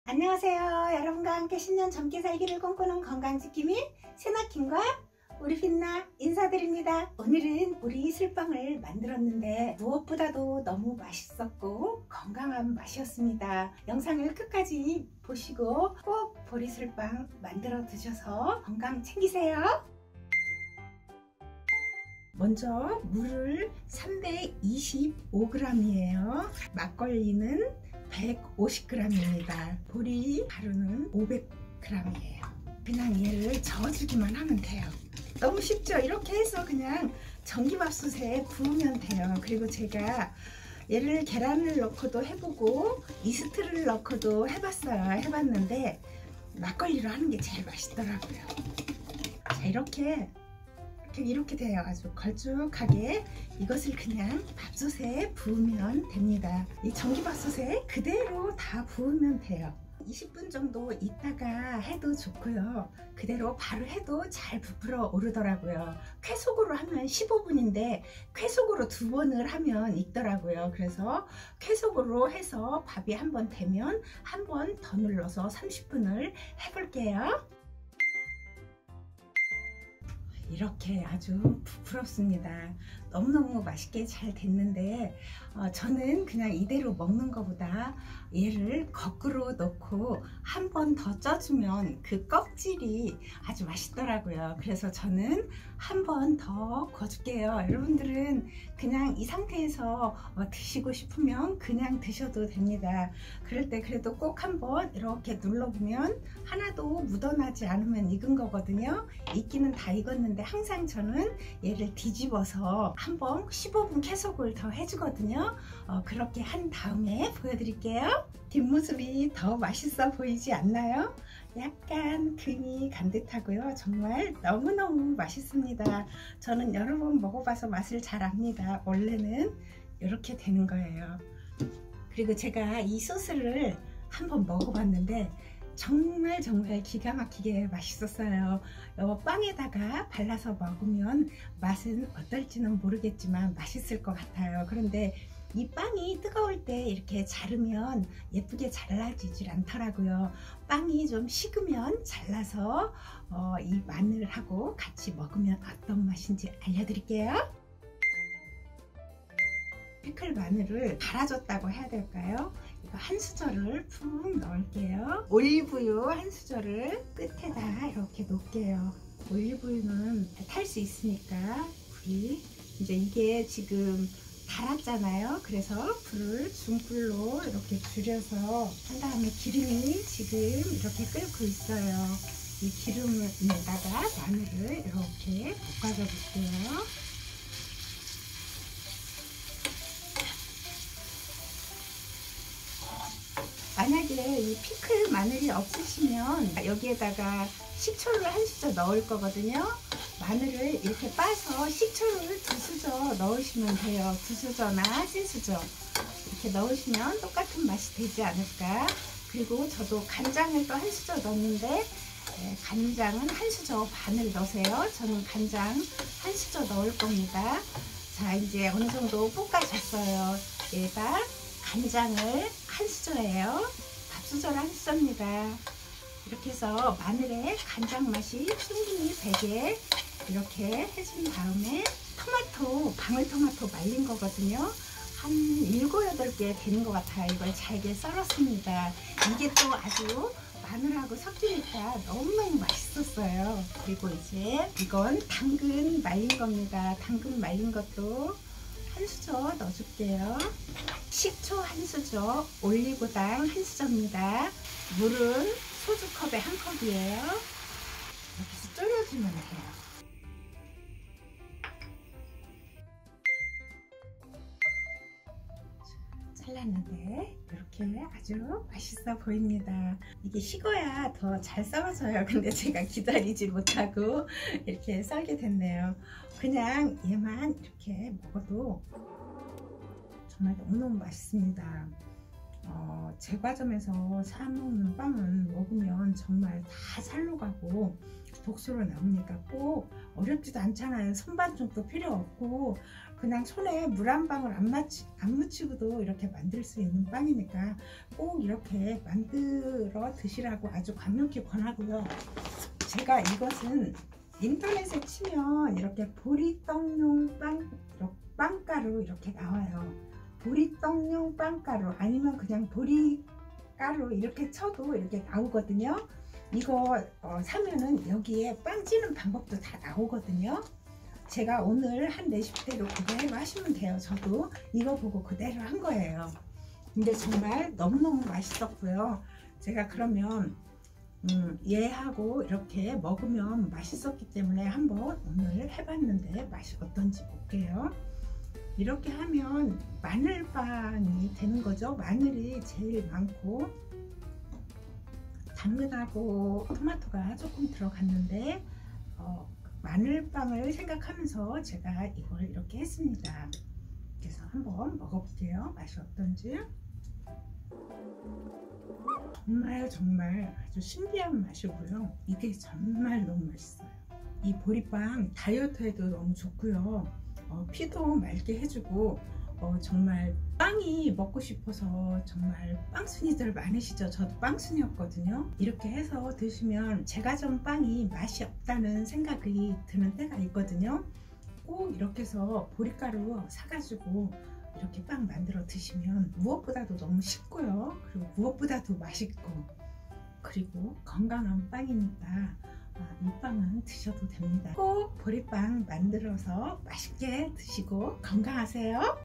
안녕하세요. 여러분과 함께 10년 젊게 살기를 꿈꾸는 건강지킴이 세나킴과 우리 빛나 인사드립니다. 오늘은 우리 이슬빵을 만들었는데 무엇보다도 너무 맛있었고 건강한 맛이었습니다. 영상을 끝까지 보시고 꼭 보리슬빵 만들어 드셔서 건강 챙기세요. 먼저 물을 325g이에요. 막걸리는 150g입니다. 보리 가루는 500g이에요. 그냥 얘를 저어주기만 하면 돼요. 너무 쉽죠? 이렇게 해서 그냥 전기밥솥에 부으면 돼요. 그리고 제가 얘를 계란을 넣고도 해보고 이스트를 넣고도 해봤는데 막걸리로 하는 게 제일 맛있더라고요. 자, 이렇게 돼요. 아주 걸쭉하게 이것을 그냥 밥솥에 부으면 됩니다. 이 전기밥솥에 그대로 다 부으면 돼요. 20분 정도 있다가 해도 좋고요. 그대로 바로 해도 잘 부풀어 오르더라고요. 쾌속으로 하면 15분인데 쾌속으로 2번을 하면 익더라고요. 그래서 쾌속으로 해서 밥이 한번 되면 한 번 더 눌러서 30분을 해볼게요. 이렇게 아주 부풀었습니다. 너무너무 맛있게 잘 됐는데 저는 그냥 이대로 먹는 것보다 얘를 거꾸로 넣고 한 번 더 쪄주면 그 껍질이 아주 맛있더라고요. 그래서 저는 한 번 더 구워줄게요. 여러분들은 그냥 이 상태에서 드시고 싶으면 그냥 드셔도 됩니다. 그럴 때 그래도 꼭 한번 이렇게 눌러보면 하나도 묻어나지 않으면 익은 거거든요. 익기는 다 익었는데 항상 저는 얘를 뒤집어서 한번 15분 쾌속을 더 해주거든요. 그렇게 한 다음에 보여드릴게요. 뒷모습이 더 맛있어 보이지 않나요? 약간 금이 간 듯하고요. 정말 너무너무 맛있습니다. 저는 여러 번 먹어봐서 맛을 잘 압니다. 원래는 이렇게 되는 거예요. 그리고 제가 이 소스를 한번 먹어봤는데 정말 기가 막히게 맛있었어요. 빵에다가 발라서 먹으면 맛은 어떨지는 모르겠지만 맛있을 것 같아요. 그런데 이 빵이 뜨거울 때 이렇게 자르면 예쁘게 잘라지질 않더라고요. 빵이 좀 식으면 잘라서 이 마늘하고 같이 먹으면 어떤 맛인지 알려드릴게요. 피클 마늘을 갈아줬다고 해야 될까요? 이거 한 수저를 푹 넣을게요. 올리브유 한 수저를 끝에다 이렇게 놓을게요. 올리브유는 탈 수 있으니까 불이 이제 이게 지금 달았잖아요. 그래서 불을 중불로 이렇게 줄여서 한 다음에 기름이 지금 이렇게 끓고 있어요. 이 기름에다가 마늘을 이렇게 볶아줘 볼게요. 만약에 이 피클 마늘이 없으시면 여기에다가 식초를 한 수저 넣을 거거든요. 마늘을 이렇게 빠서 식초를 2수저 넣으시면 돼요. 2수저나 3수저 이렇게 넣으시면 똑같은 맛이 되지 않을까. 그리고 저도 간장을 또 한 수저 넣었는데 간장은 한 수저 반을 넣으세요. 저는 간장 한 수저 넣을 겁니다. 자, 이제 어느 정도 볶아졌어요. 얘가 간장을 한 수저예요. 밥수저를 한 수저입니다. 이렇게 해서 마늘에 간장 맛이 충분히 배게 이렇게 해준 다음에 토마토, 방울토마토 말린 거거든요. 한 7, 8개 되는 것 같아요. 이걸 잘게 썰었습니다. 이게 또 아주 마늘하고 섞이니까 너무너무 맛있었어요. 그리고 이제 이건 당근 말린 겁니다. 당근 말린 것도 한 수저 넣어줄게요. 식초 한 수저, 올리고당 한 수저입니다. 물은 소주컵에 1컵이에요. 이렇게 해서 졸여주면 돼요. 잘랐는데 이렇게 아주 맛있어 보입니다. 이게 식어야 더 잘 썰어져요. 근데 제가 기다리지 못하고 이렇게 썰게 됐네요. 그냥 얘만 이렇게 먹어도 정말 너무너무 맛있습니다. 제과점에서 사 먹는 빵은 먹으면 정말 다 살로 가고 독소로 남으니까 꼭 어렵지도 않잖아요. 손반죽도 필요 없고 그냥 손에 물 한 방울 안 묻히고도 이렇게 만들 수 있는 빵이니까 꼭 이렇게 만들어 드시라고 아주 강력히 권하고요. 제가 이것은 인터넷에 치면 이렇게 보리떡용 빵가루 이렇게 나와요. 보리떡용 빵가루 아니면 그냥 보리가루 이렇게 쳐도 이렇게 나오거든요. 이거 사면은 여기에 빵 찌는 방법도 다 나오거든요. 제가 오늘 한 레시피대로 그대로 하시면 돼요. 저도 이거 보고 그대로 한 거예요. 근데 정말 너무너무 맛있었고요. 제가 그러면 얘하고 이렇게 먹으면 맛있었기 때문에 한번 오늘 해봤는데 맛이 어떤지 볼게요. 이렇게 하면 마늘빵이 되는 거죠. 마늘이 제일 많고 당근하고 토마토가 조금 들어갔는데 마늘빵을 생각하면서 제가 이걸 이렇게 했습니다. 그래서 한번 먹어볼게요. 맛이 어떤지. 정말 아주 신기한 맛이고요. 이게 정말 너무 맛있어요. 이 보리빵 다이어트에도 너무 좋고요. 피도 맑게 해주고 정말 빵이 먹고 싶어서 정말 빵순이들 많으시죠? 저도 빵순이였거든요. 이렇게 해서 드시면 제가 전 빵이 맛이 없다는 생각이 드는 때가 있거든요. 꼭 이렇게 해서 보리가루 사가지고 이렇게 빵 만들어 드시면 무엇보다도 너무 쉽고요. 그리고 무엇보다도 맛있고 그리고 건강한 빵이니까 이 빵은 드셔도 됩니다. 꼭 보리빵 만들어서 맛있게 드시고 건강하세요.